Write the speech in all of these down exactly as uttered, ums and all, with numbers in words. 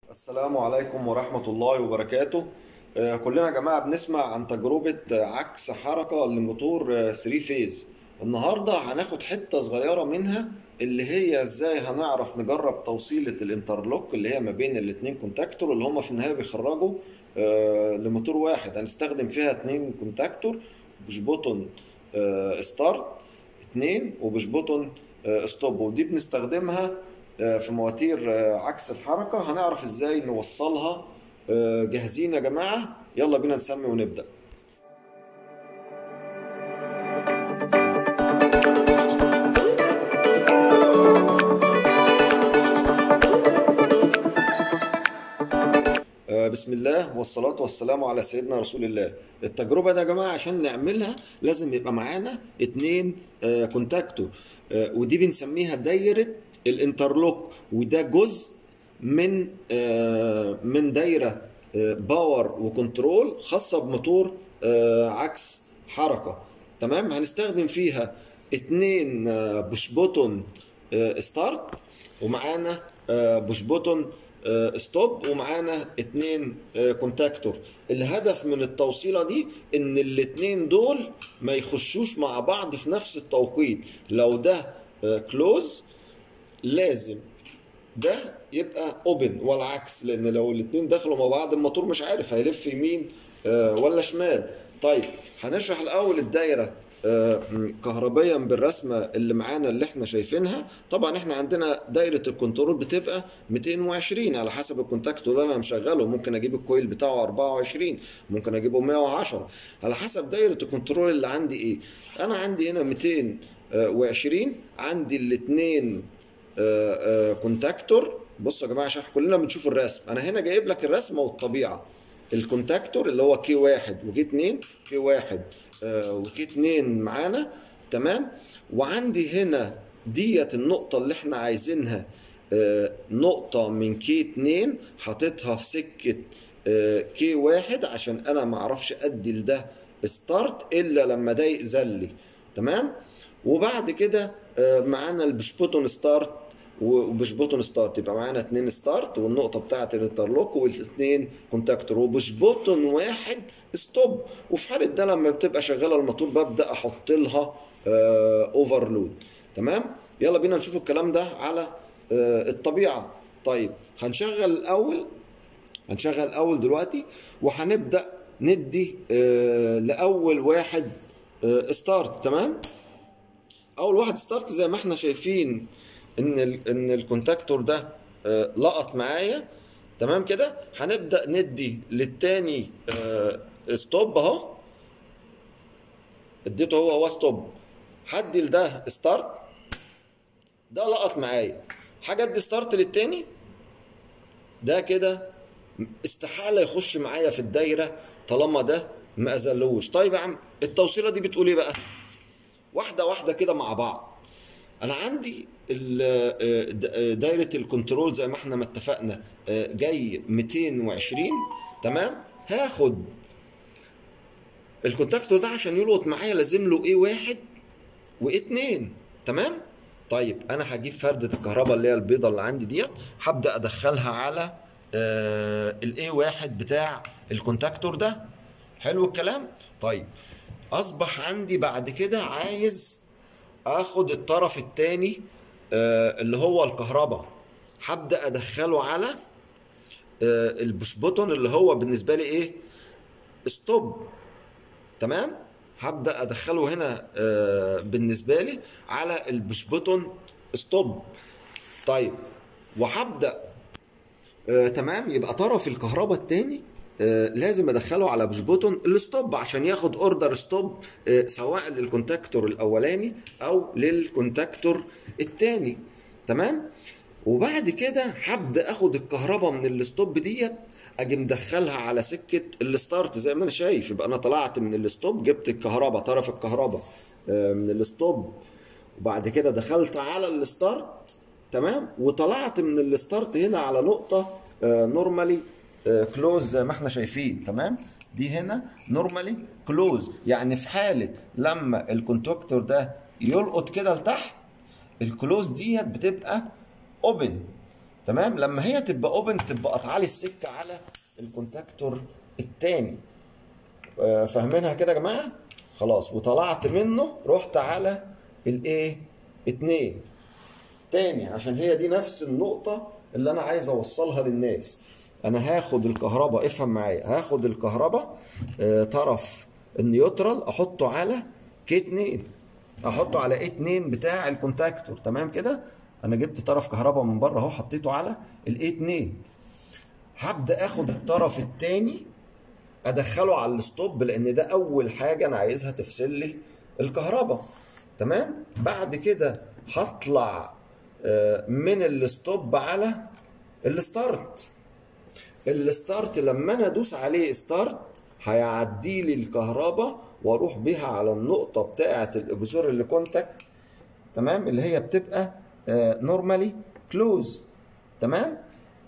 السلام عليكم ورحمة الله وبركاته. آه، كلنا يا جماعة بنسمع عن تجربة آه، عكس حركة لموتور ثري فيز. النهاردة هناخد حتة صغيرة منها، اللي هي ازاي هنعرف نجرب توصيلة الانترلوك اللي هي ما بين الاتنين كونتاكتور اللي هما في النهاية بيخرجوا آه، لموتور واحد. هنستخدم فيها اتنين كونتاكتور، بوش بوتون ستارت اتنين وبوش بوتون ستوب، ودي بنستخدمها آه، في مواتير آه، عكس الحركة. هنعرف ازاي نوصلها. آه، جاهزين يا جماعة؟ يلا بينا نسمي ونبدأ. آه، بسم الله والصلاة والسلام على سيدنا رسول الله. التجربة دي يا جماعة عشان نعملها لازم يبقى معانا اتنين آه، كونتاكتور، آه، ودي بنسميها دايرة الانترلوك، وده جزء من آه، من دايرة آه، باور وكنترول خاصة بموتور آه، عكس حركة. تمام، هنستخدم فيها اتنين آه، بوش بوتون آه، ستارت، ومعانا آه، بوش بوتون آه، ستوب، ومعانا اتنين آه، كونتاكتور. الهدف من التوصيلة دي ان الاتنين دول ما يخشوش مع بعض في نفس التوقيت. لو ده كلوز لازم ده يبقى اوبن، والعكس، لان لو الاتنين دخلوا مع بعض الموتور مش عارف هيلف يمين آه، ولا شمال. طيب هنشرح الاول الدايره آه، كهربيا بالرسمه اللي معانا اللي احنا شايفينها. طبعا احنا عندنا دايره الكنترول بتبقى ميتين وعشرين على حسب الكونتاكتور اللي انا مشغله. ممكن اجيب الكويل بتاعه اربعة وعشرين، ممكن اجيبه مية وعشرة، على حسب دايره الكنترول اللي عندي ايه. انا عندي هنا ميتين وعشرين، عندي الاثنين كونتاكتور. بصوا يا جماعه عشان كلنا بنشوف الرسم، انا هنا جايب لك الرسمه والطبيعه. الكونتاكتور اللي هو كي واحد وكي اتنين، كي واحد آه، وكي اتنين معانا. تمام، وعندي هنا ديت النقطه اللي احنا عايزينها، آه، نقطه من كي اتنين حاططها في سكه آه، كي واحد، عشان انا معرفش ادي لده ستارت الا لما ده يأذن لي. تمام، وبعد كده آه، معانا البوش بوتون ستارت وبوش بوتون ستارت، يبقى معانا اتنين ستارت والنقطه بتاعه الانترلوك والاثنين كونتاكتور، وبوش بوتون واحد ستوب. وفي حاله ده لما بتبقى شغاله الموتور ببدا احط لها اوفرلود. تمام، يلا بينا نشوف الكلام ده على آه، الطبيعه. طيب هنشغل الاول، هنشغل الاول دلوقتي، وهنبدا ندي آه، لاول واحد ستارت. تمام، اول واحد ستارت زي ما احنا شايفين ان ال ان الكونتاكتور ده آه، لقط معايا. تمام كده، هنبدا ندي للتاني آه، ستوب اهو، اديته هو هو ستوب. هدي لده ستارت، ده لقط معايا، حاجه ادي ستارت للتاني، ده كده استحاله يخش معايا في الدايره طالما ده ما اذلوش. طيب يا عم التوصيله دي بتقول ايه بقى؟ واحده واحده كده مع بعض. انا عندي دايره الكنترول زي ما احنا ما اتفقنا جاي ميتين وعشرين. تمام، هاخد الكونتاكتور ده عشان يلقط معايا لازم له ايه واحد وايه اتنين. تمام، طيب انا هجيب فردة الكهرباء اللي هي البيضة اللي عندي ديت، هبدأ ادخلها على الاي واحد بتاع الكونتاكتور ده. حلو الكلام. طيب اصبح عندي بعد كده عايز اخد الطرف الثاني اللي هو الكهرباء، هبدا ادخله على آه، البوش بوتون اللي هو بالنسبه لي ايه؟ ستوب. تمام، هبدا ادخله هنا آه، بالنسبه لي على البوش بوتون ستوب. طيب وهبدا آه، تمام، يبقى طرف الكهرباء الثاني آه، لازم ادخله على بوش بوتون الستوب عشان ياخد اوردر ستوب، آه، سواء للكونتاكتور الاولاني او للكونتاكتور الثاني. تمام، وبعد كده هبدا اخد الكهرباء من الستوب ديت، اجي مدخلها على سكه الستارت زي ما انا شايف. يبقى انا طلعت من الستوب، جبت الكهرباء طرف الكهرباء آه، من الستوب، وبعد كده دخلت على الستارت. تمام، وطلعت من الستارت هنا على نقطه نورمالي كلوز زي ما احنا شايفين. تمام، دي هنا نورمالي كلوز، يعني في حاله لما الكونتاكتور ده يلقط كده لتحت، الكلوز ديت بتبقى اوبن. تمام. لما هي تبقى اوبن تبقى قطعه لي السكه على الكونتاكتور التاني. آه، فاهمينها كده يا جماعه؟ خلاص. وطلعت منه رحت على الايه اتنين تاني، عشان هي دي نفس النقطه اللي انا عايز اوصلها للناس. انا هاخد الكهرباء، افهم معايا، هاخد الكهرباء آه، طرف النيوترال احطه على كي اتنين، احطه على اي اتنين بتاع الكونتاكتور. تمام كده؟ انا جبت طرف كهرباء من بره اهو، حطيته على الاي اتنين. هبدا اخد الطرف الثاني ادخله على الستوب، لان ده اول حاجه انا عايزها تفصل لي الكهرباء. تمام. بعد كده هطلع آه، من الستوب على الستارت. الستارت لما انا ادوس عليه ستارت هيعدي لي الكهرباء واروح بيها على النقطه بتاعه الاكزور اللي كونتاكت. تمام. اللي هي بتبقى نورمالي كلوز. تمام.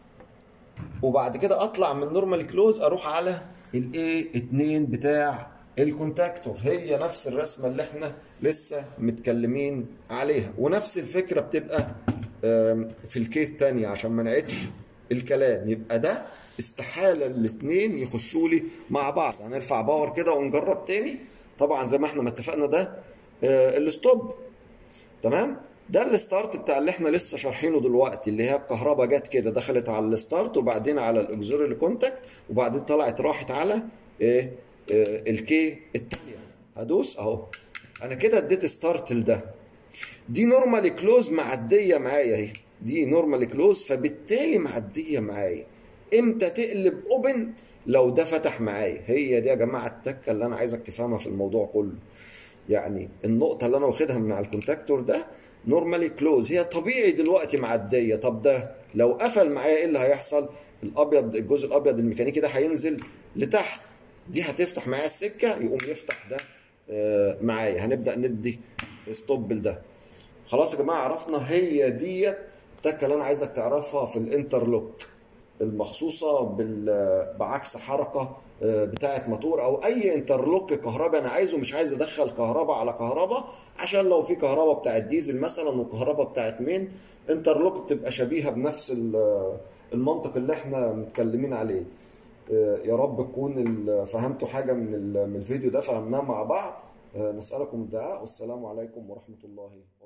وبعد كده اطلع من نورمالي كلوز اروح على الاي اتنين بتاع الكونتاكتور. هي نفس الرسمه اللي احنا لسه متكلمين عليها، ونفس الفكره بتبقى في الكي الثانيه عشان ما نعيدش الكلام. يبقى ده استحاله الاثنين يخشوا لي مع بعض. هنرفع باور كده ونجرب تاني. طبعا زي ما احنا ما اتفقنا ده الستوب. تمام. ده الستارت بتاع اللي احنا لسه شارحينه دلوقتي، اللي هي الكهرباء جت كده دخلت على الستارت وبعدين على الاكزوري كونتاكت وبعدين طلعت راحت على ايه اه الكي الثانيه. هدوس اهو، انا كده اديت ستارت لده. دي نورمالي كلوز معديه معايا اهي، دي نورمالي كلوز فبالتالي معديه معايا. امتى تقلب اوبن؟ لو ده فتح معايا. هي دي يا جماعه التكه اللي انا عايزك تفهمها في الموضوع كله. يعني النقطه اللي انا واخدها من على الكونتاكتور ده نورمالي كلوز، هي طبيعي دلوقتي معديه. طب ده لو قفل معايا ايه اللي هيحصل؟ الابيض، الجزء الابيض الميكانيكي ده هينزل لتحت، دي هتفتح معايا السكه يقوم يفتح ده معايا. هنبدا ندي ستوب لده. خلاص يا جماعه عرفنا. هي ديت التكه اللي انا عايزك تعرفها في الانترلوك المخصوصه بعكس حركه بتاعه موتور او اي انترلوك كهرباء انا عايزه. مش عايز ادخل كهرباء على كهرباء، عشان لو في كهرباء بتاعه ديزل مثلا وكهرباء بتاعه مين انترلوك بتبقى شبيهه بنفس المنطق اللي احنا متكلمين عليه. يا رب تكون فهمتوا حاجه من من الفيديو ده، فهمناه مع بعض. نسالكم الدعاء، والسلام عليكم ورحمه الله